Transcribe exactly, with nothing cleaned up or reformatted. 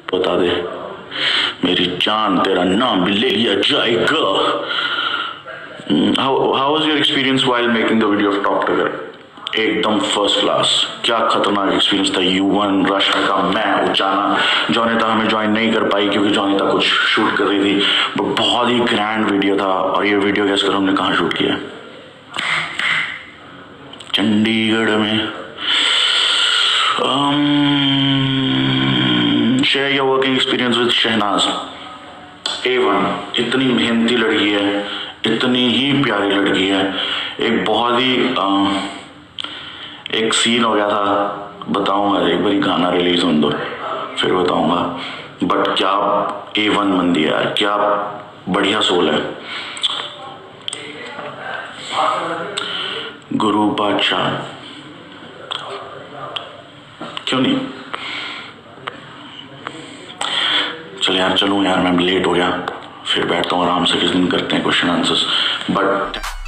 बता दे मेरी जान, तेरा नाम भी ले लिया जाएगा। How how was your experience while making the video of top टगर? एकदम फर्स्ट क्लास। क्या खतरनाक एक्सपीरियंस था। यू वन रश्मि का, मैं, उचाना। जॉनिता हमें ज्वाइन नहीं कर पाई क्योंकि जॉनिता कुछ शूट कर रही थी, बट बहुत ही ग्रैंड वीडियो था। और ये वीडियो गैस करो हमने कहाँ शूट किया? चंडीगढ़ में। um, share your working experience with Shehnaaz. A one, इतनी मेहनती लड़की है, इतनी ही प्यारी लड़की है। एक बहुत ही आ, एक सीन हो गया था, बताऊंगा एक बार गाना रिलीज होने दो फिर बताऊंगा। बट क्या ए वन बंदी है यार, क्या बढ़िया सोल है। गुरु बादशाह, क्यों नहीं? चल यार, चलूँ यार, मैं लेट हो गया, फिर बैठता हूँ आराम से, किस दिन करते हैं क्वेश्चन आंसर्स। बट